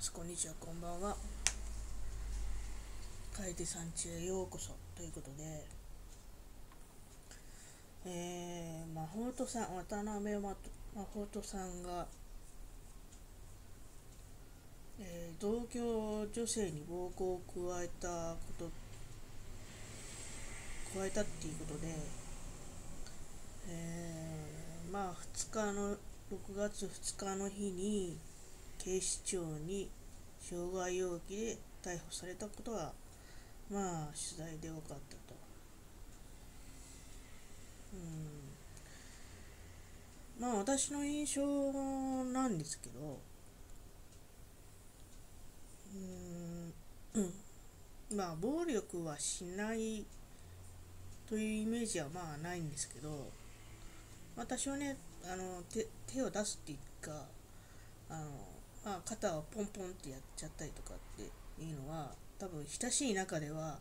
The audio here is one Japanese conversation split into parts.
。こんにちは、こんばんは。楓さん家へようこそということで、マホートさん、渡辺マホートさんが、同居女性に暴行を加えたっていうことで、2日の6月2日の日に警視庁に傷害容疑で逮捕されたことは取材で分かったと。私の印象なんですけど、暴力はしないというイメージはないんですけど、私はね、手を出すっていうか、あの肩をポンポンってやっちゃったりとかっていうのは、多分親しい中では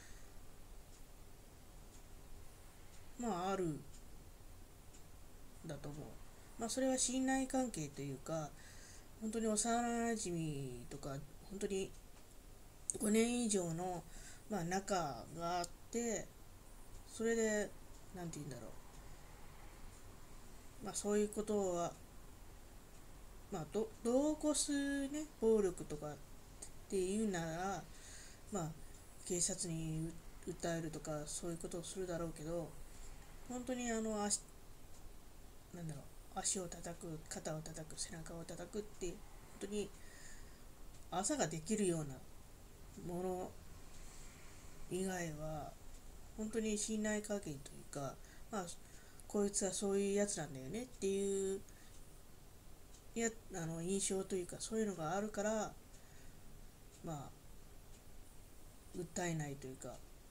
あるんだと思う。それは信頼関係というか、本当に幼馴染とか、本当に5年以上の、仲があって、それでなんて言うんだろう、そういうことは、度を越すね、暴力とかっていうなら、警察に訴えるとかそういうことをするだろうけど、本当になんだろ足を叩く、肩を叩く、背中を叩くって、本当に朝ができるようなもの以外は、本当に信頼関係というか、こいつはそういうやつなんだよねっていう印象というか、そういうのがあるから、訴えないというか、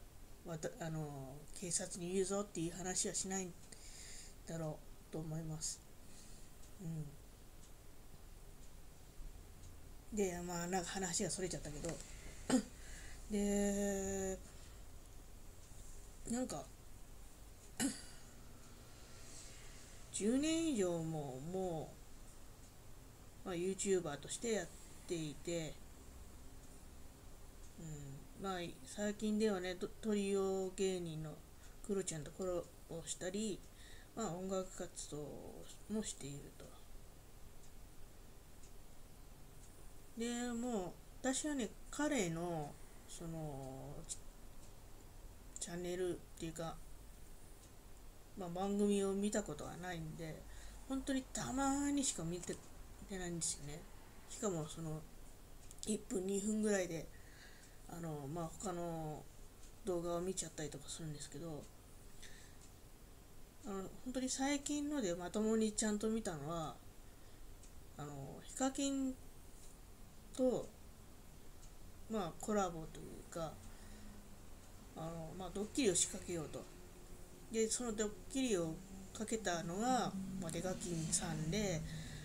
警察に言うぞっていう話はしないんだろうと思います。で、なんか話がそれちゃったけど、で、なんか10年以上YouTuber としてやっていて、最近ではね、トリオ芸人のクロちゃんとコラボしたり、音楽活動もしていると。で、私はね、彼のそのチャンネルっていうか、番組を見たことはないんで、本当にたまにしか見てないんですよね。しかも1分2分ぐらいで他の動画を見ちゃったりとかするんですけど、本当に最近のでまともにちゃんと見たのは、ヒカキンとコラボというか、ドッキリを仕掛けようと。で、そのドッキリをかけたのが、デカキンさんで、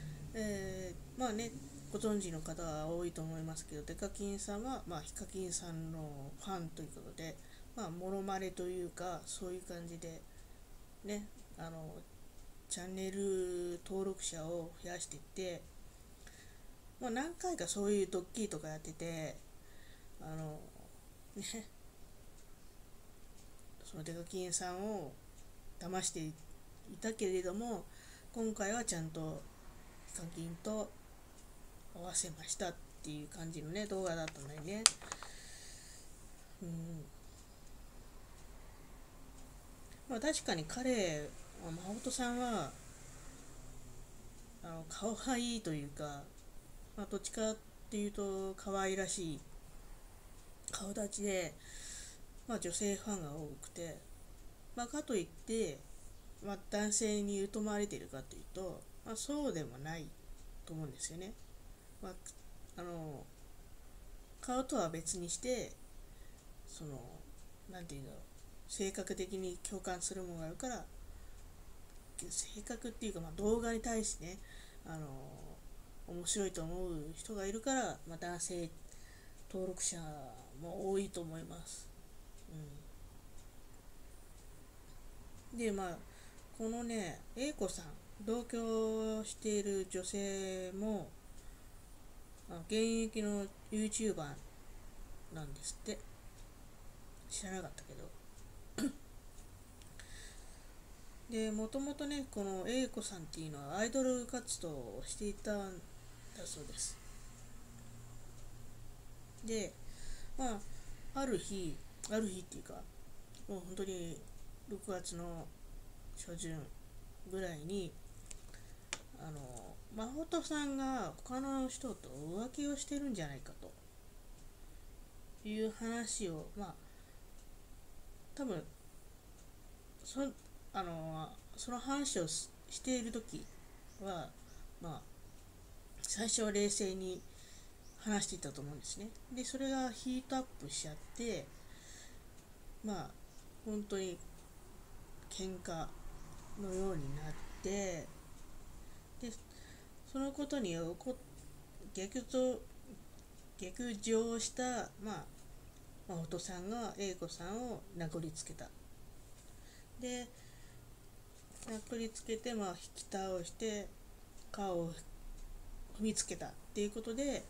ご存知の方は多いと思いますけど、デカキンさんは、ヒカキンさんのファンということで、モノマネというか、そういう感じで、ね、チャンネル登録者を増やしていって、何回かそういうドッキリとかやってて、ね、そのデカキンさんを騙していたけれども、今回はちゃんとヒカキンと合わせましたっていう感じのね、動画だったのにね。確かに彼、真帆さんは可愛いというか、どっちかっていうと可愛らしい顔立ちで、女性ファンが多くて、かといって、男性に疎まれているかというと、そうでもないと思うんですよね。まあ、あの顔とは別にして、なんていうんだろう、性格的に共感するものがあるから、性格っていうか、動画に対してね、面白いと思う人がいるから、男性登録者も多いと思います。で、このね、A子さん、同居している女性も、 現役の YouTuber なんですって。知らなかったけど。で、もともとね、この A 子さんっていうのはアイドル活動をしていたんだそうです。で、まあ、ある日っていうか、もう本当に6月の初旬ぐらいに、真帆さんが他の人と浮気をしてるんじゃないかという話を、多分そその話をしている時は、まあ、最初は冷静に話していたと思うんですね。で、それがヒートアップしちゃって、本当に喧嘩のようになって、で、そのことに逆と逆上した、お父さんが A 子さんを殴りつけた。で、殴りつけて、引き倒して顔を踏みつけたっていうことで、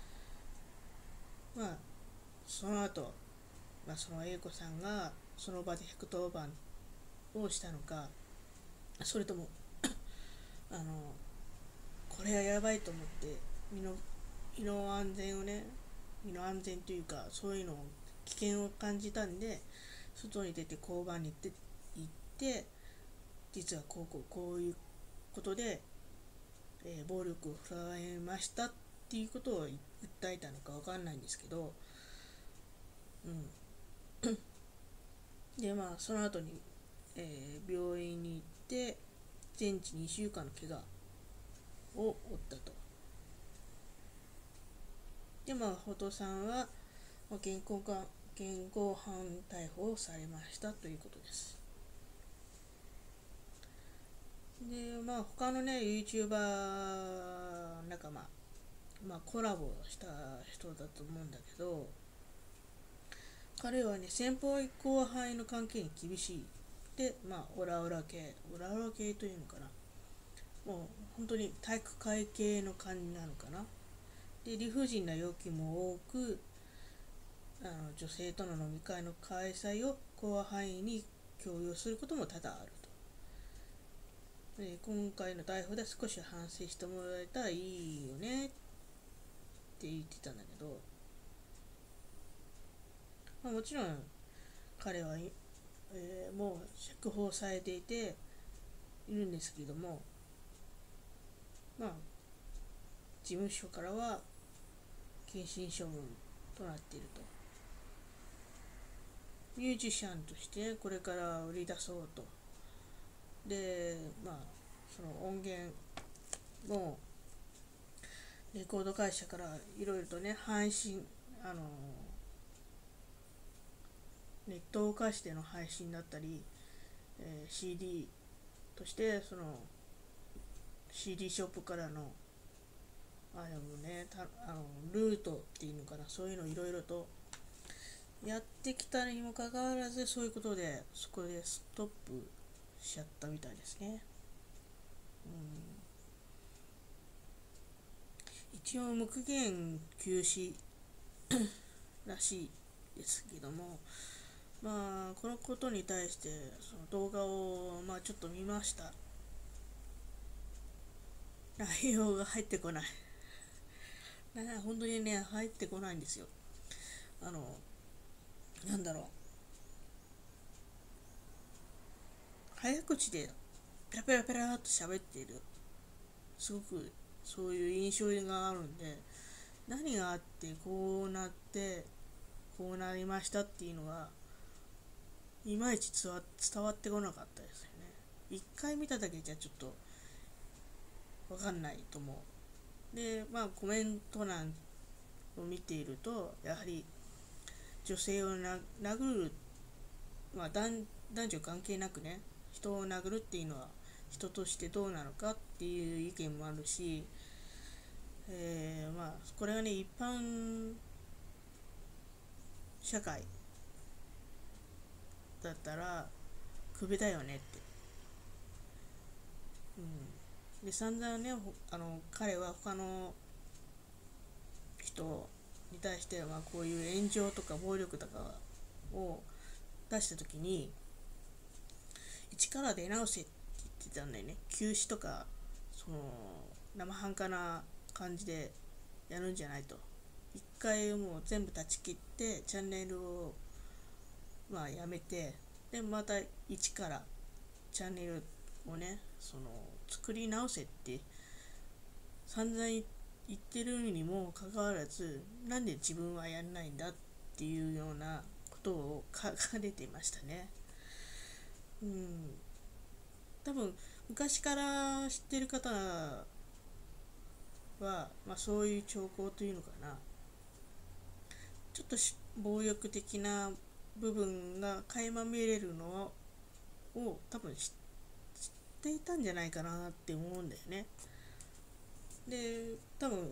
その後、その A 子さんがその場で110番をしたのか、それともあのこれはやばいと思って身の安全をね、身の安全というか、そういうのを危険を感じたんで、外に出て交番に行って、実はこういうことで、暴力を振るわれましたっていうことを訴えたのかわかんないんですけど、で、その後に、病院に行って全治2週間の怪我を負ったと。で、ホトさんは、現行犯逮捕をされましたということです。で、他のね、YouTuber 仲間、コラボした人だと思うんだけど、彼はね、先輩後輩の関係に厳しい。で、オラオラ系というのかな。もう、本当に体育会系の感じなのかな。で、理不尽な要求も多く、女性との飲み会の開催を広範囲に共有することも多々あると。で、今回の逮捕で少し反省してもらえたらいいよねって言ってたんだけど、もちろん彼は、もう釈放されているんですけども、事務所からは謹慎処分となっていると。ミュージシャンとしてこれから売り出そうと。で、その音源もレコード会社からいろいろとね、配信、ネットを介しての配信だったり、CD としてその CD ショップからのルートっていうのかな、そういうのいろいろとやってきたにもかかわらず、そういうことでそこでストップしちゃったみたいですね。一応無期限休止らしいですけども、このことに対してその動画をちょっと見ました。内容が入ってこない。本当にね、入ってこないんですよ。なんだろう、早口でペラペラペラっと喋っている、すごくそういう印象があるんで、何があってこうなってこうなりましたっていうのがいまいち伝わってこなかったですよね。一回見ただけじゃちょっとわかんないと思う。で、コメント欄を見ていると、やはり女性を殴る、男女関係なくね、人を殴るっていうのは人としてどうなのかっていう意見もあるし、これがね、一般社会だったらクビだよねって。で、散々ね、彼は他の人に対して、こういう炎上とか暴力とかを出した時に一から出直せって言ってたんだよね。休止とかその生半可な感じでやるんじゃないと。一回もう全部断ち切ってチャンネルをやめて、でまた一からチャンネルをね作り直せって散々言ってるにもかかわらず、なんで自分はやんないんだっていうようなことを書かれていましたね。多分昔から知ってる方は、そういう兆候というのかな、ちょっと暴力的な部分が垣間見れるのを多分知っていたんじゃないかなって思うんだよね。で多分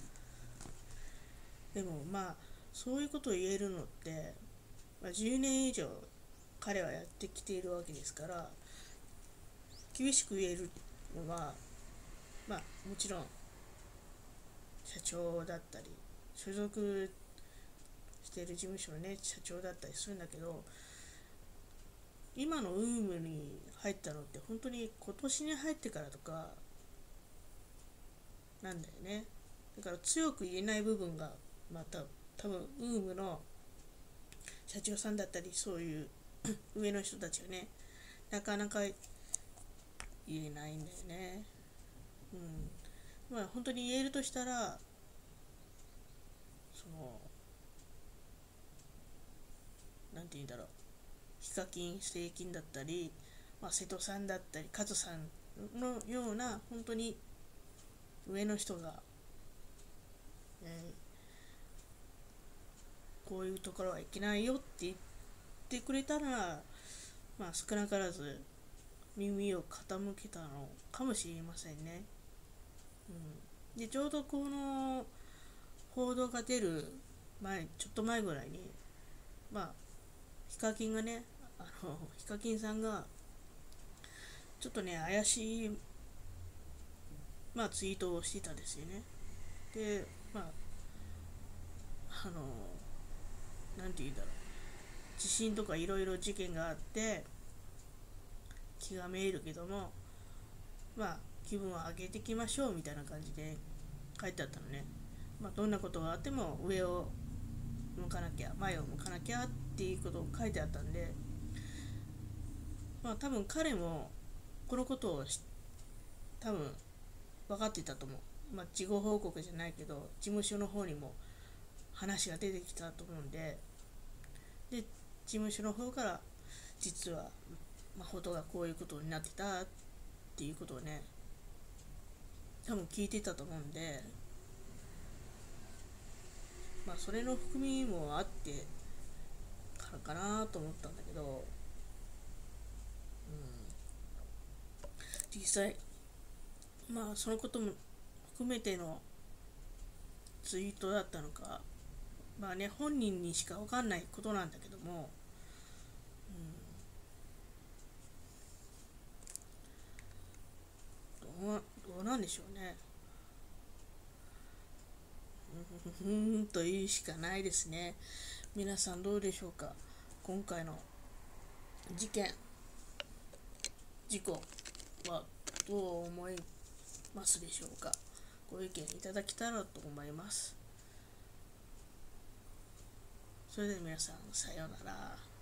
でもそういうことを言えるのって、10年以上彼はやってきているわけですから、厳しく言えるのはもちろん社長だったり所属している事務所のね社長だったりするんだけど、今のUMに入ったのって本当に今年に入ってからとかなんだよね。だから強く言えない部分が多分UMの社長さんだったりそういう上の人たちはねなかなか言えないんだよね。本当に言えるとしたらなんて言うんだろう、ヒカキン、セイキンだったり、瀬戸さんだったりカズさんのような本当に上の人が、こういうところはいけないよって言ってくれたら、少なからず耳を傾けたのかもしれませんね。でちょうどこの報道が出るちょっと前ぐらいにヒカキンがねヒカキンさんがちょっとね怪しいツイートをしてたんですよね。でなんて言うんだろう、地震とかいろいろ事件があって気がめいるけども気分を上げていきましょうみたいな感じで書いてあったのね。どんなことがあっても上を向かなきゃ前を向かなきゃっていうことを書いてあったんで、多分彼もこのことを多分分かっていたと思う。事後報告じゃないけど事務所の方にも話が出てきたと思うんで、事務所の方から実は誠がこういうことになってたっていうことをね多分聞いてたと思うんで、それの含みもあってからかなと思ったんだけど、実際そのことも含めてのツイートだったのか本人にしか分かんないことなんだけども、どうなんでしょうね。というしかないですね。皆さんどうでしょうか。今回の事故はどう思いますでしょうか。ご意見いただけたらと思います。それでは皆さんさようなら。